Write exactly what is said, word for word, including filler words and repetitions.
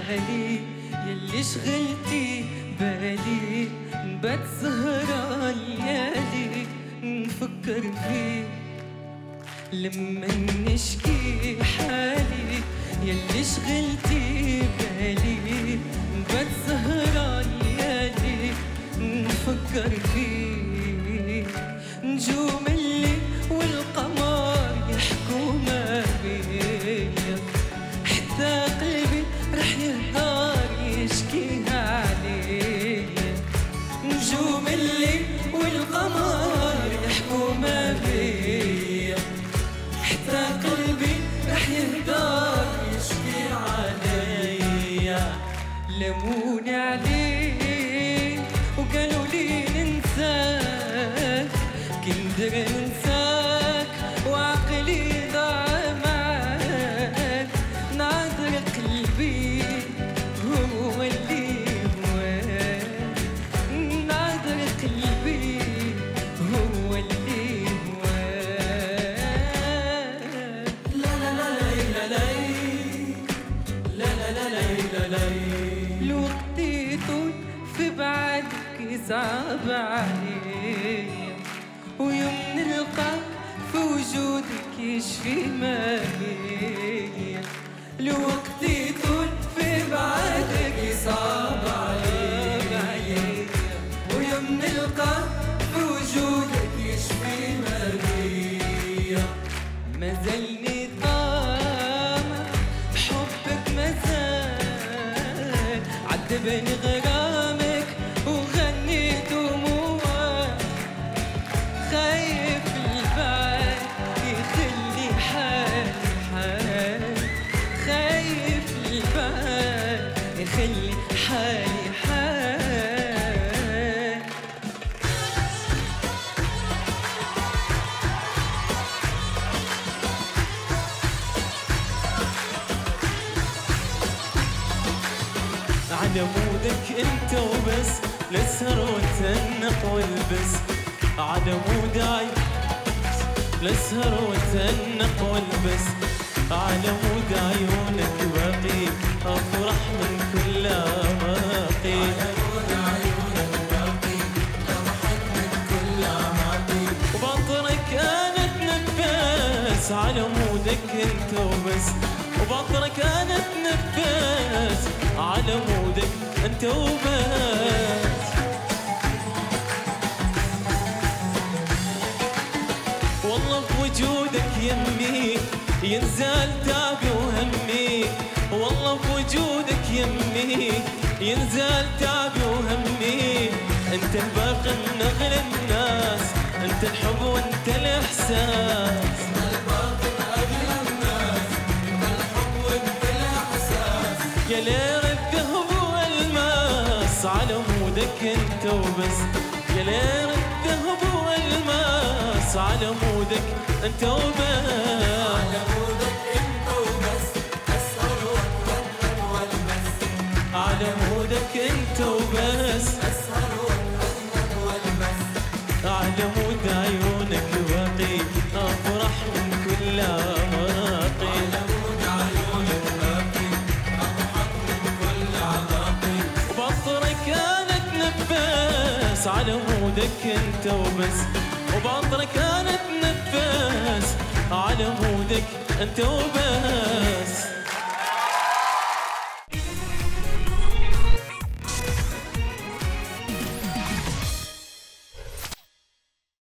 حالي يلي شغلتي بالي، نبات سهرة ليالي نفكر فيك لما نشكي حالي يلي شغلتي بالي، نبات سهرة ليالي نفكر فيك. نجوم الليل والقمر يحكوا ما بيا، حتى قلبي رح يهدر يشكيها عليا. نجوم الليل والقمر يحكوا ما بيا، حتى قلبي رح يهدر يشكي عليا. لموني عليك وقالوا لي ننساك، كندر ننساك وعقلي ضاع معاك. نعذر قلبي هو اللي هواك، نعذر قلبي هو اللي هواك. لا لا لا لا لا لا لا لا لا لا. الوقت يطول في بعدك يصعب عليا، ويوم نلقاك في وجودك يشفي ما بيا. الوقت يطول في بعدك يصعب عليا، ويوم نلقاك في وجودك يشفي ما بيا. مازالني طامع بحبك مازال، عذبني غرامك وغنيت دموعك. خايف البعد يخلي حالي حال، خايف البعد يخلي حالي حال. على مودك انت وبس، للسهر وتنق والبس. على موداي للسهر وتنق والبس، على مود عيونك باقي افرح من كل اماقي. على مود عيونك باقي اضحك من كل اماقي، وبطرك انا اتنفس. على مودك انت وبس، وبطرك انا اتنفس. على مودك انت وبس. والله بوجودك يمي ينزل تعبي وهمي، والله بوجودك يمي ينزل تعبي وهمي. انت الباقي من اغلى الناس، انت الحب وانت الاحساس. الباقي من اغلى الناس، انت الحب وانت الاحساس. يا ليل الذهب والماس، على مودك انت وبس. يا ليل الذهب والماس، على مودك انت وبس. على مودك انت وبس، اسهر واتوكل والبس. على مودك انت وبس، اسهر واتوكل والبس. على مود عيونك باقي افرح من كل اماقي. على مود عيونك باقي اضحك من كل علاقي، وبطرك انا اتنفس. على مودك انت وبس، وبطرك انا اتنفس. على مودك انت وبس.